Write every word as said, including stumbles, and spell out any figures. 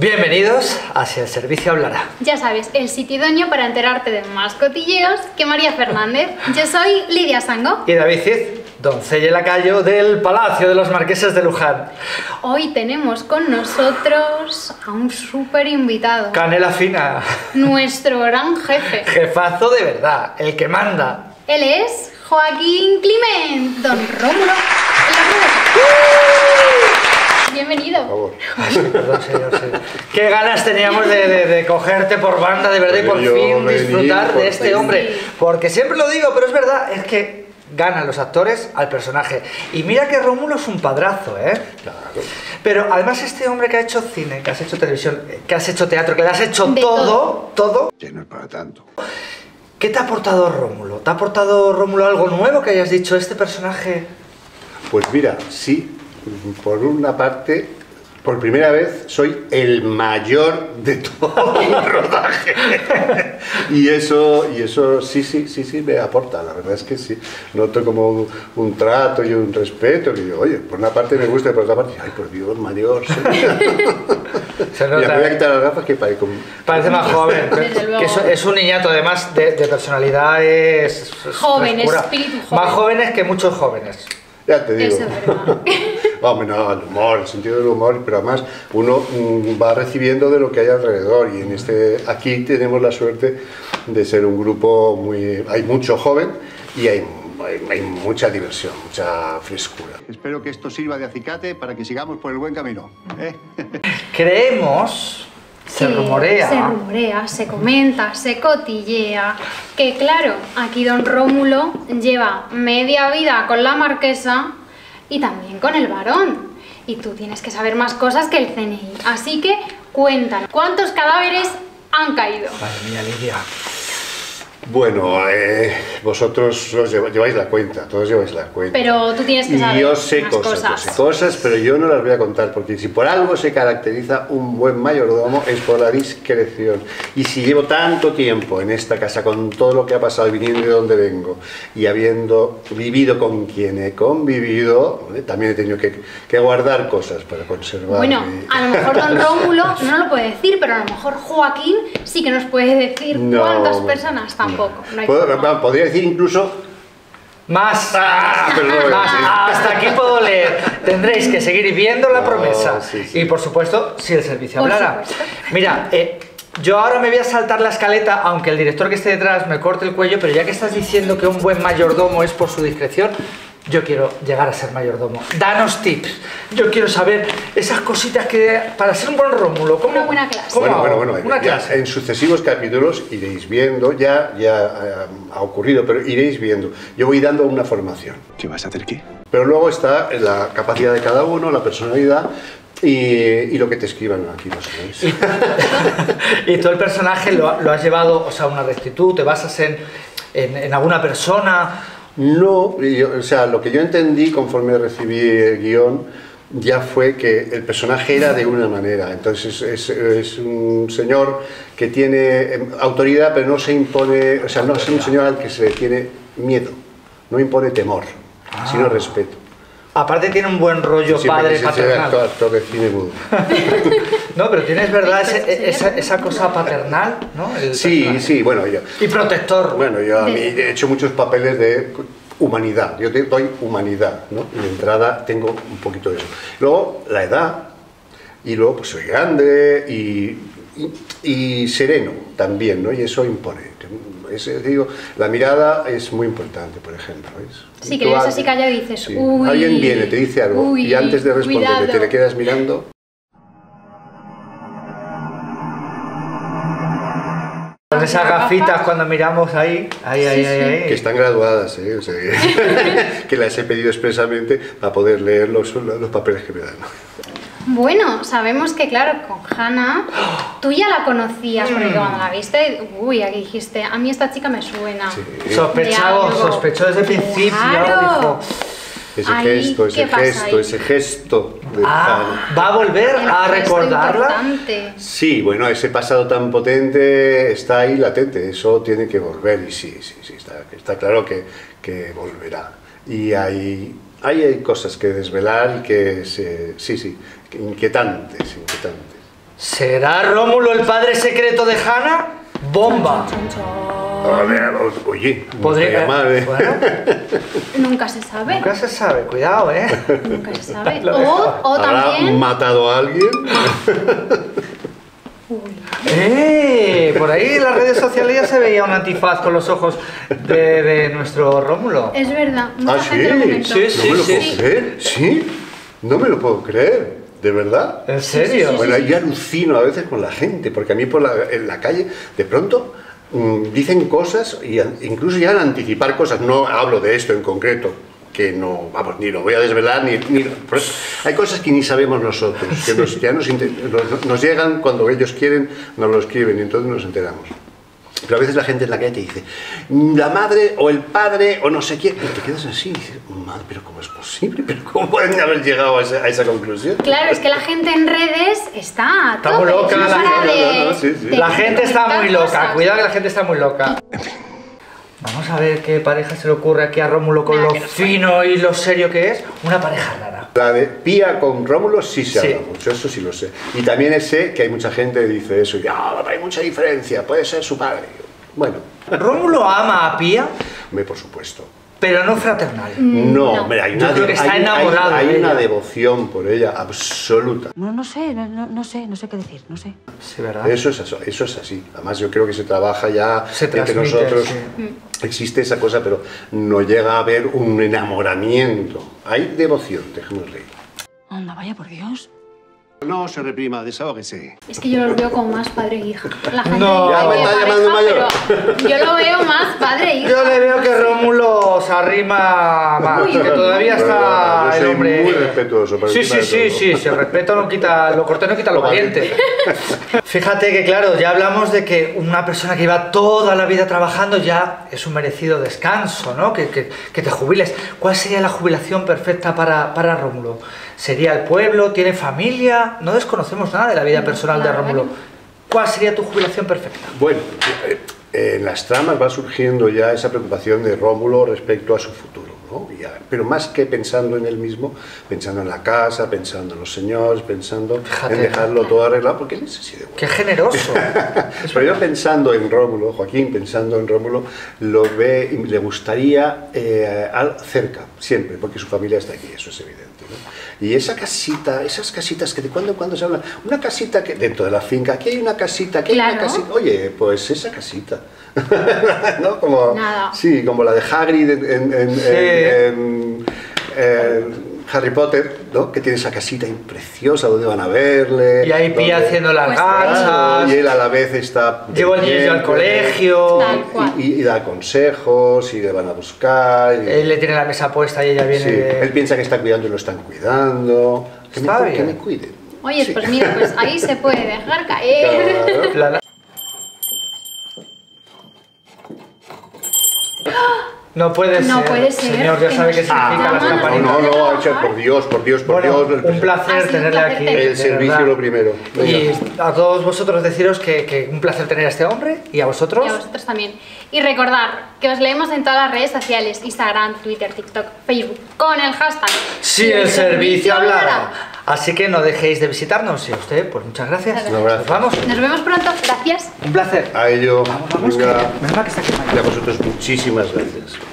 Bienvenidos a Si el Servicio Hablara. Ya sabes, el sitio idóneo para enterarte de más cotilleos que María Fernández. Yo soy Lidia Sango. Y David Cid, doncella y lacayo del Palacio de los Marqueses de Luján. Hoy tenemos con nosotros a un súper invitado. Canela fina. Nuestro gran jefe. Jefazo de verdad, el que manda. Él es Joaquín Climent, don Rómulo. En la rueda. Bienvenido. Por favor. Ay, perdón, señor, señor. Qué ganas teníamos de, de, de cogerte por banda, de verdad, y por Yo fin vení, disfrutar por de este fin. hombre. Porque siempre lo digo, pero es verdad, es que ganan los actores al personaje. Y mira que Rómulo es un padrazo, ¿eh? Claro. Pero además este hombre que ha hecho cine, que has hecho televisión, que has hecho teatro, que le has hecho De todo, todo, Que no es para tanto. ¿qué te ha aportado Rómulo? ¿Te ha aportado Rómulo algo nuevo que hayas dicho, este personaje? Pues mira, sí, por una parte, por primera vez soy el mayor de todo el rodaje. Y eso, y eso sí, sí, sí, sí me aporta, la verdad es que sí. Noto como un, un trato y un respeto, que digo, oye, por una parte me gusta y por otra parte, ay, por Dios, mayor. Se Mira, nota, me voy a ¿eh? quitar las gafas que parezco... Parece más joven, Desde luego. que es, es un niñato, además de, de personalidad es, es Joven, frescura. espíritu joven. Más jóvenes que muchos jóvenes. Ya te digo. Eso es verdad. Hombre, no, el humor, el sentido del humor, pero además uno mm, va recibiendo de lo que hay alrededor y en este, aquí tenemos la suerte de ser un grupo muy, hay mucho joven y hay, hay, hay mucha diversión, mucha frescura. Espero que esto sirva de acicate para que sigamos por el buen camino, ¿eh? Creemos, se Que rumorea, Se rumorea, se comenta, se cotillea. Que claro, aquí don Rómulo lleva media vida con la marquesa y también con el varón. Y tú tienes que saber más cosas que el C N I. Así que cuéntanos, ¿cuántos cadáveres han caído? Madre mía, Lidia. Bueno, eh, vosotros os lleva- lleváis la cuenta, todos lleváis la cuenta. Pero tú tienes que Y saber yo sé más cosas, cosas. yo sé cosas, pero yo no las voy a contar, porque si por algo se caracteriza un buen mayordomo es por la discreción. Y si llevo tanto tiempo en esta casa, con todo lo que ha pasado, viniendo de donde vengo, y habiendo vivido con quien he convivido, eh, también he tenido que, que guardar cosas para conservar. Bueno, mi- a lo mejor don Rómulo no lo puede decir, pero a lo mejor Joaquín sí que nos puede decir No, cuántas bueno, personas. Tampoco. No hay Puedo- forma. podría decir incluso... Más, Ah, pero no lo voy a más, decir. hasta aquí puedo leer. Tendréis que seguir viendo La No, Promesa. sí, sí. Y por supuesto, Si el Servicio Por Hablara. supuesto. Mira, eh, yo ahora me voy a saltar la escaleta, aunque el director que esté detrás me corte el cuello, pero ya que estás diciendo que un buen mayordomo es por su discreción, yo quiero llegar a ser mayordomo. Danos tips. Yo quiero saber esas cositas que, para ser un buen Rómulo, ¿cómo? Una buena clase. ¿cómo Bueno, hago? bueno, bueno, Una ya clase. en sucesivos capítulos iréis viendo, ya, ya eh, ha ocurrido, pero iréis viendo. Yo voy dando una formación. ¿Qué vas a hacer qué? Pero luego está la capacidad de cada uno, la personalidad y, y lo que te escriban aquí, lo sabéis. Y tú el personaje lo, lo has llevado, o sea, a una rectitud, te basas en, en, en alguna persona. No, yo- o sea, lo que yo entendí conforme recibí el guión ya fue que el personaje era de una manera. Entonces es, es un señor que tiene eh, autoridad, pero no se impone, o sea, no es un señor al que se le tiene miedo, no impone temor, Ah. sino respeto. Aparte tiene un buen rollo Siempre padre quise ser paternal. actor, actor de cine mudo. No, pero tienes verdad Ay, ese- pues, sí. esa, esa cosa paternal, ¿no? El Sí, personaje. sí, bueno, yo, Y protector. bueno, yo a mí De- he hecho muchos papeles de humanidad, yo te doy humanidad, ¿no? Y de entrada tengo un poquito de eso. Luego, la edad, y luego pues soy grande y, y, y sereno también, ¿no? Y eso impone. Es, es, digo, la mirada es muy importante, por ejemplo, ¿ves? Sí, que Tú le ves a- así callado y dices, sí, uy, alguien viene, te dice algo, uy, y antes de responder te cuidado. le quedas mirando. Con esas gafitas cuando miramos ahí, ahí, ahí, Sí, ahí, sí. ahí. Que están graduadas, ¿eh? O sea, que, que las he pedido expresamente para poder leer los, los papeles que me dan. Bueno, sabemos que claro, con Hannah, tú ya la conocías, porque Mm. cuando la viste, uy, aquí dijiste, a mí esta chica me suena. Sí. Sospechaba, De algo. sospechó desde el principio, Claro. dijo, Ese Ahí, gesto, ¿qué ese pasa gesto, ahí? ese gesto de ah, Hannah. ¿va a volver El a gesto recordarla? importante. Sí, bueno, ese pasado tan potente está ahí latente, eso tiene que volver y sí, sí, sí, está, está claro que, que volverá. Y hay, hay, hay cosas que desvelar y que, se, sí, sí, inquietantes, inquietantes. ¿Será Rómulo el padre secreto de Hanna? ¡Bomba! A ver, oye, no Podría... estaría mal, ¿eh? Bueno, Nunca se sabe. nunca se sabe, cuidado, ¿eh? Nunca se sabe. Lo O, dejo. o ¿Habrá también... matado a alguien? Uy. ¡Eh! Por ahí en las redes sociales ya se veía un antifaz con los ojos de, de nuestro Rómulo. Es verdad. Mucha ¿Ah, gente lo sí? comentó. Sí, sí, ¿No me lo sí. puedo creer? ¿Sí? No me lo puedo creer. ¿De verdad? ¿En serio? Sí, sí, Bueno, yo alucino a veces con la gente, porque a mí por la, en la calle, de pronto, mmm, dicen cosas, y an- incluso llegan a anticipar cosas. No hablo de esto en concreto, que no, vamos, ni lo voy a desvelar, ni... ni pues, hay cosas que ni sabemos nosotros, que nos, ya nos, inte- nos, nos llegan cuando ellos quieren, nos lo escriben, y entonces nos enteramos. Pero a veces la gente en la calle te dice, la madre o el padre o no sé quién, y te quedas así, y dices, madre, pero ¿cómo es posible? ¿Pero cómo pueden haber llegado a esa, a esa conclusión? Claro, es que la gente en redes está a Está muy tope, loca, no la para gente, de- no, no, sí, sí. de La gente está comentar muy loca, cosas. cuidado que la gente está muy loca. Vamos a ver qué pareja se le ocurre aquí a Rómulo con Nada, lo que no suene. fino y lo serio que es. Una pareja rara. La de Pía con Rómulo sí se Sí. habla mucho, eso sí lo sé. Y también sé que hay mucha gente que dice eso, y ah, hay mucha diferencia, puede ser su padre. Bueno, Rómulo ama a Pía, me por supuesto. pero no fraternal. No, no. hombre, hay Yo una, creo que está hay- enamorado hay, hay de una ella. devoción por ella absoluta. No, no sé, no, no, no sé, no sé qué decir, no sé. Sí, ¿verdad? Eso es, eso, eso es así. Además, yo creo que se trabaja ya Se entre transmite, nosotros. sí. Existe esa cosa, pero no llega a haber un enamoramiento. Hay devoción, dejémosle ir. Anda, vaya por Dios. No se reprima, desahógese. Es que yo los veo como más padre e hija. La gente No. dice Ya me de está pareja, llamando mayor. pero yo lo veo más padre e hija. Yo le veo que Rómulo se arrima más, Uy. que todavía Bueno, está yo el soy hombre... muy respetuoso, por Sí, encima sí, de sí, todo. sí, si el respeto no quita, lo cortés no quita lo Lo valiente. Fíjate que claro, ya hablamos de que una persona que lleva toda la vida trabajando ya es un merecido descanso, ¿no? Que, que, que te jubiles. ¿Cuál sería la jubilación perfecta para, para Rómulo? ¿Sería el pueblo? ¿Tiene familia? No desconocemos nada de la vida No, personal la de verdad Rómulo. que no. ¿Cuál sería tu jubilación perfecta? Bueno, eh, eh, en las tramas va surgiendo ya esa preocupación de Rómulo respecto a su futuro, ¿no? Y a- pero más que pensando en él mismo, pensando en la casa, pensando en los señores, pensando Fíjate. en dejarlo todo arreglado, porque él es así de bueno. ¡Qué generoso! Pero yo pensando en Rómulo, Joaquín pensando en Rómulo, lo ve y le gustaría eh, al- cerca, siempre, porque su familia está aquí, eso es evidente, ¿no? Y esa casita, esas casitas que de cuando en cuando se hablan, una casita que dentro de la finca, aquí hay una casita, aquí hay una Claro. casita, oye, pues esa casita, ¿no? Como, Nada. sí, como la de Hagrid en, en- en- Sí. en- en Harry Potter, ¿no? Que tiene esa casita preciosa donde van a verle. Y ahí Pía donde- haciendo las Pues gachas. y él a la vez está... Llevo al niño al pendiente, colegio. Tal cual. Y, y- y da consejos, y le van a buscar. y- Él le tiene la mesa puesta y ella viene sí, de... él piensa que está cuidando y lo están cuidando. Que, Está me, cu- bien. que me cuiden. Oye, Sí. pues mira, pues ahí se puede dejar caer. Claro. La- No puede No ser. puede ser, Señor, ya que sabe nos qué significa llaman las a No, campanitas. no, no, trabajar. Acha, por Dios, por Dios, por Bueno, Dios. un placer Ha sido un tenerle placer aquí. tenerte. El de servicio verdad. lo primero. Venga. Y a todos vosotros deciros que, que un placer tener a este hombre y a vosotros. Y a vosotros también. Y recordar que os leemos en todas las redes sociales, Instagram, Twitter, TikTok, Facebook, con el hashtag Si el servicio hablara. Así que no dejéis de visitarnos y a usted, pues muchas gracias. Un abrazo. Nos vamos. Nos vemos pronto. Gracias. Un placer. A ello, Vamos, vamos, que venga. menos mal que está aquí. Y a vosotros muchísimas gracias.